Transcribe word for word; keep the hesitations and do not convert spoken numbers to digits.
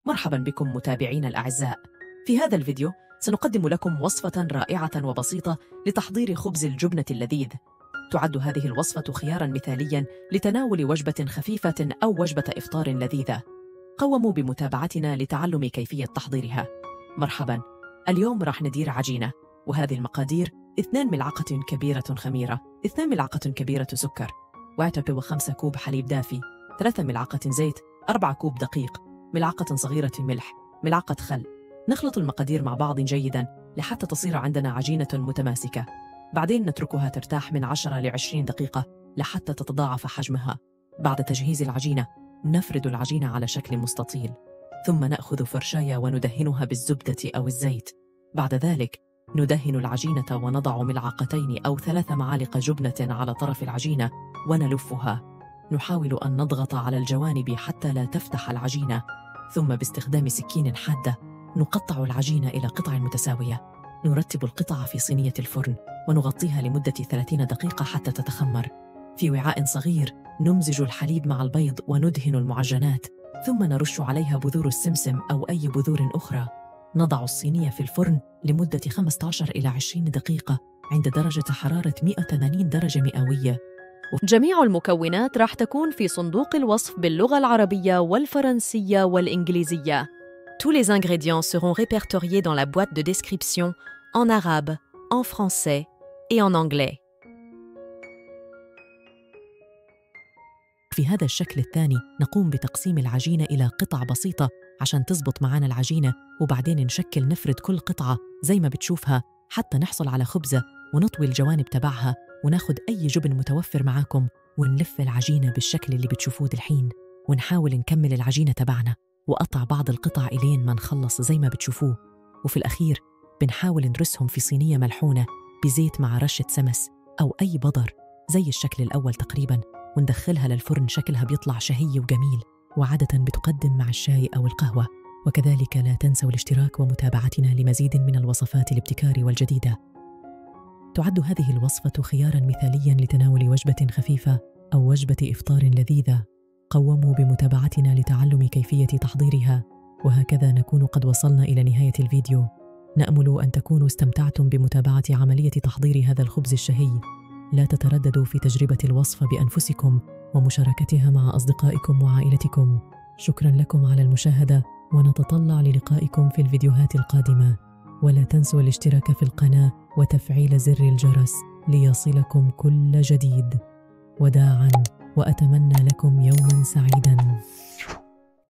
مرحبا بكم متابعينا الأعزاء. في هذا الفيديو سنقدم لكم وصفة رائعة وبسيطة لتحضير خبز الجبنة اللذيذ. تعد هذه الوصفة خياراً مثالياً لتناول وجبة خفيفة أو وجبة إفطار لذيذة. قوموا بمتابعتنا لتعلم كيفية تحضيرها. مرحباً. اليوم راح ندير عجينة، وهذه المقادير: اثنين ملعقة كبيرة خميرة، اثنين ملعقة كبيرة سكر، واحد وخمسة كوب حليب دافي، ثلاثة ملعقة زيت، أربعة كوب دقيق، ملعقة صغيرة ملح، ملعقة خل. نخلط المقادير مع بعض جيداً لحتى تصير عندنا عجينة متماسكة. بعدين نتركها ترتاح من عشرة لعشرين دقيقة لحتى تتضاعف حجمها. بعد تجهيز العجينة نفرد العجينة على شكل مستطيل، ثم نأخذ فرشاية وندهنها بالزبدة أو الزيت. بعد ذلك ندهن العجينة ونضع ملعقتين أو ثلاث معالق جبنة على طرف العجينة ونلفها. نحاول أن نضغط على الجوانب حتى لا تفتح العجينة، ثم باستخدام سكين حادة نقطع العجينة إلى قطع متساوية. نرتب القطع في صينية الفرن ونغطيها لمدة ثلاثين دقيقة حتى تتخمر. في وعاء صغير نمزج الحليب مع البيض وندهن المعجنات، ثم نرش عليها بذور السمسم أو أي بذور أخرى. نضع الصينية في الفرن لمدة خمسة عشر إلى عشرين دقيقة عند درجة حرارة مئة وثمانين درجة مئوية. جميع المكونات راح تكون في صندوق الوصف باللغة العربية والفرنسية والإنجليزية. Tous les ingrédients seront répertoriés dans la boîte de description en arabe, en français et en anglais. في هذا الشكل الثاني نقوم بتقسيم العجينة إلى قطع بسيطة عشان تزبط معنا العجينة، وبعدين نشكل نفرد كل قطعة زي ما بتشوفها حتى نحصل على خبزة، ونطوي الجوانب تبعها وناخد أي جبن متوفر معاكم ونلف العجينة بالشكل اللي بتشوفوه الحين، ونحاول نكمل العجينة تبعنا وقطع بعض القطع إلين ما نخلص زي ما بتشوفوه. وفي الأخير بنحاول نرسهم في صينية ملحونة بزيت مع رشة سمس أو أي بضر زي الشكل الأول تقريباً، وندخلها للفرن. شكلها بيطلع شهي وجميل، وعادة بتقدم مع الشاي أو القهوة. وكذلك لا تنسوا الاشتراك ومتابعتنا لمزيد من الوصفات الابتكار والجديدة. تعد هذه الوصفة خياراً مثالياً لتناول وجبة خفيفة أو وجبة إفطار لذيذة. قوموا بمتابعتنا لتعلم كيفية تحضيرها. وهكذا نكون قد وصلنا إلى نهاية الفيديو. نأمل أن تكونوا استمتعتم بمتابعة عملية تحضير هذا الخبز الشهي. لا تترددوا في تجربة الوصفة بأنفسكم ومشاركتها مع أصدقائكم وعائلتكم. شكراً لكم على المشاهدة، ونتطلع للقائكم في الفيديوهات القادمة. ولا تنسوا الاشتراك في القناة وتفعيل زر الجرس ليصلكم كل جديد. وداعاً، وأتمنى لكم يوماً سعيداً.